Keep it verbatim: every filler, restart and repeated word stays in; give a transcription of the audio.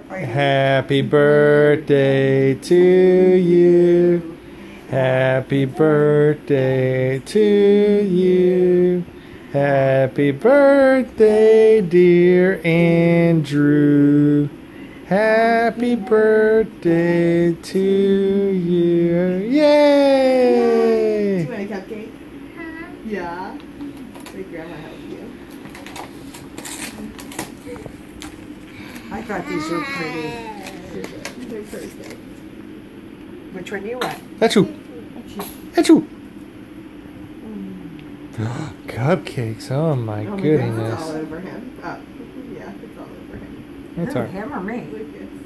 Happy birthday to you. Happy birthday to you. Happy birthday, dear Andrew. Happy birthday to you. Yay! Do you want a cupcake? Uh-huh. Yeah. Let Grandma help you. I thought these were pretty. They're perfect. Which one do you want? Achoo! Achoo! Cupcakes, oh my Oh my goodness. God, it's all over him. Oh, yeah, it's all over him. That's Who, all right. him or me? Lucas.